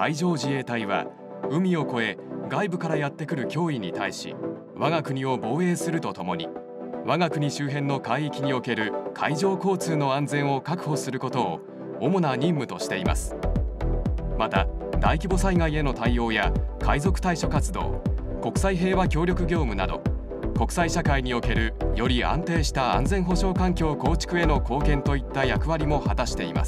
海上自衛隊は海を越え外部からやってくる脅威に対し我が国を防衛するとともに我が国周辺の海域における海上交通の安全を確保することを主な任務としています。また大規模災害への対応や海賊対処活動、国際平和協力業務など国際社会におけるより安定した安全保障環境構築への貢献といった役割も果たしています。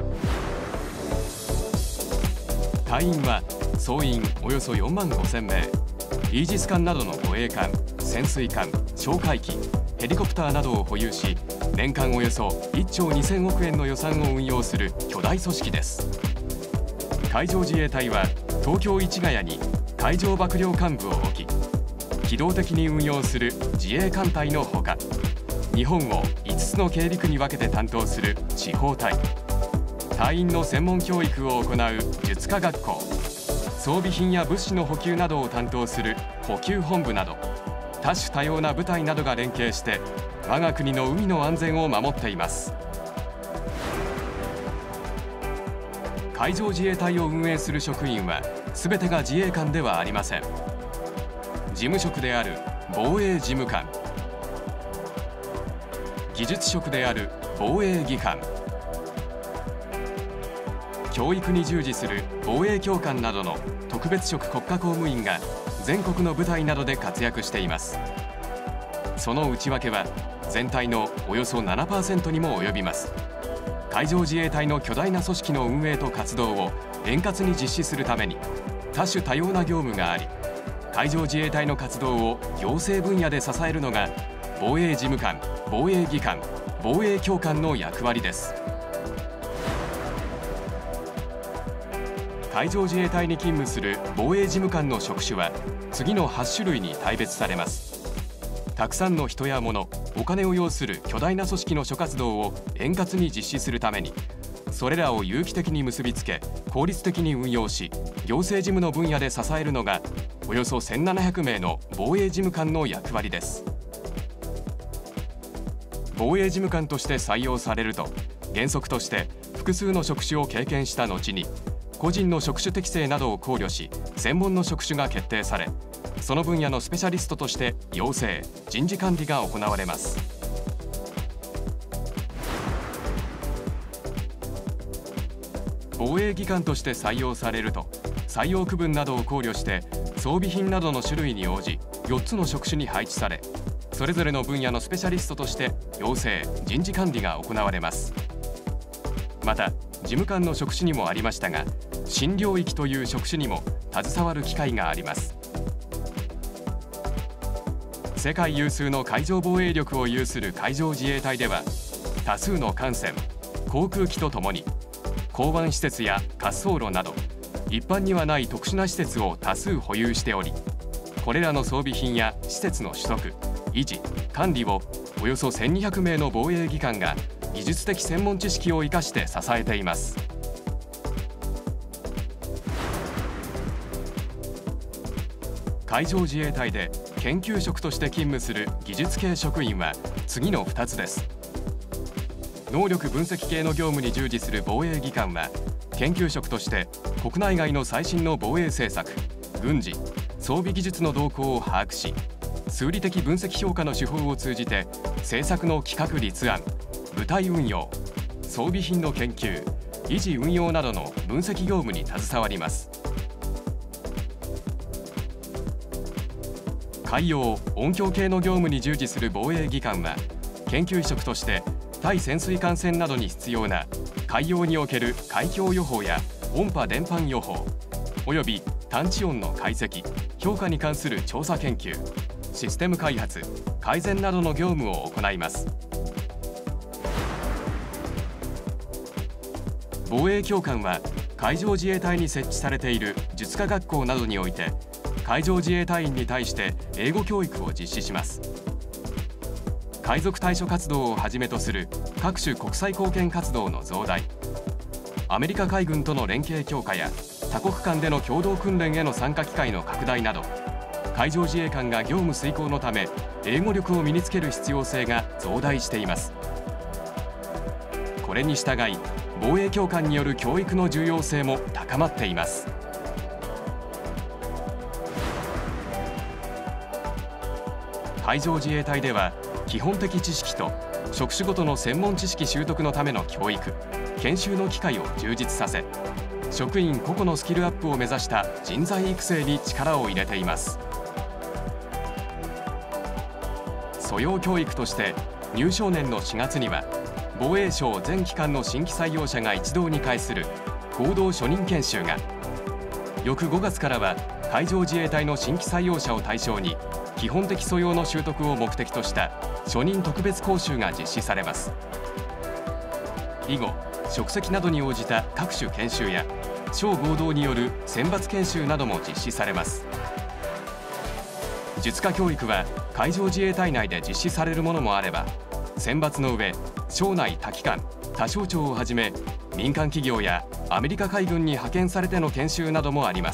隊員は総員およそ4万5000名、イージス艦などの護衛艦、潜水艦、哨戒機、ヘリコプターなどを保有し、年間およそ1兆2000億円の予算を運用する巨大組織です。海上自衛隊は東京市ヶ谷に海上幕僚監部を置き、機動的に運用する自衛艦隊のほか、日本を5つの経陸に分けて担当する地方隊、隊員の専門教育を行う術科学校、装備品や物資の補給などを担当する補給本部など多種多様な部隊などが連携して我が国の海の安全を守っています。海上自衛隊を運営する職員は全てが自衛官ではありません。事務職である防衛事務官、技術職である防衛技官、教育に従事する防衛教官などの特別職国家公務員が全国の部隊などで活躍しています。その内訳は全体のおよそ 7% にも及びます。海上自衛隊の巨大な組織の運営と活動を円滑に実施するために多種多様な業務があり、海上自衛隊の活動を行政分野で支えるのが防衛事務官、防衛技官、防衛教官の役割です。海上自衛隊に勤務する防衛事務官の職種は次の8種類に大別されます。たくさんの人や物、お金を要する巨大な組織の諸活動を円滑に実施するために、それらを有機的に結びつけ効率的に運用し、行政事務の分野で支えるのがおよそ1700名の防衛事務官の役割です。防衛事務官として採用されると、原則として複数の職種を経験した後に個人の職種適性などを考慮し専門の職種が決定され、その分野のスペシャリストとして養成・人事管理が行われます。防衛技官として採用されると、採用区分などを考慮して装備品などの種類に応じ4つの職種に配置され、それぞれの分野のスペシャリストとして養成・人事管理が行われます。また事務官の職種にもありましたが、新領域という職種にも携わる機会があります。世界有数の海上防衛力を有する海上自衛隊では、多数の艦船、航空機とともに港湾施設や滑走路など一般にはない特殊な施設を多数保有しており、これらの装備品や施設の取得、維持、管理をおよそ1200名の防衛技官が技術的専門知識を生かして支えています。海上自衛隊で研究職として勤務する技術系職員は次の2つです。能力分析系の業務に従事する防衛技官は研究職として国内外の最新の防衛政策、軍事、装備技術の動向を把握し、数理的分析評価の手法を通じて政策の企画立案、部隊運用、装備品の研究、維持運用などの分析業務に携わります。海洋・音響系の業務に従事する防衛技官は研究職として対潜水艦船などに必要な海洋における海況予報や音波伝播予報および探知音の解析・評価に関する調査研究、システム開発・改善などの業務を行います。防衛教官は海上自衛隊に設置されている術科学校などにおいて海上自衛隊員に対して英語教育を実施します。海賊対処活動をはじめとする各種国際貢献活動の増大、アメリカ海軍との連携強化や多国間での共同訓練への参加機会の拡大など、海上自衛官が業務遂行のため英語力を身につける必要性が増大しています。これに従い防衛教官による教育の重要性も高まっています。海上自衛隊では基本的知識と職種ごとの専門知識習得のための教育・研修の機会を充実させ、職員個々のスキルアップを目指した人材育成に力を入れています。素養教育として入省年の4月には防衛省全機関の新規採用者が一堂に会する合同初任研修が、翌5月からは海上自衛隊の新規採用者を対象に基本的素養の習得を目的とした初任特別講習が実施されます。以後、職責などに応じた各種研修や省合同による選抜研修なども実施されます。術科教育は海上自衛隊内で実施されるものもあれば、選抜の上省内他機関他省庁をはじめ民間企業やアメリカ海軍に派遣されての研修などもあります。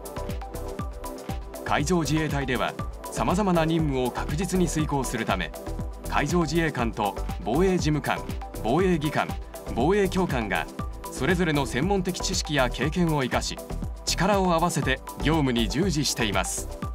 海上自衛隊ではさまざまな任務を確実に遂行するため、海上自衛官と防衛事務官、防衛技官、防衛教官がそれぞれの専門的知識や経験を生かし、力を合わせて業務に従事しています。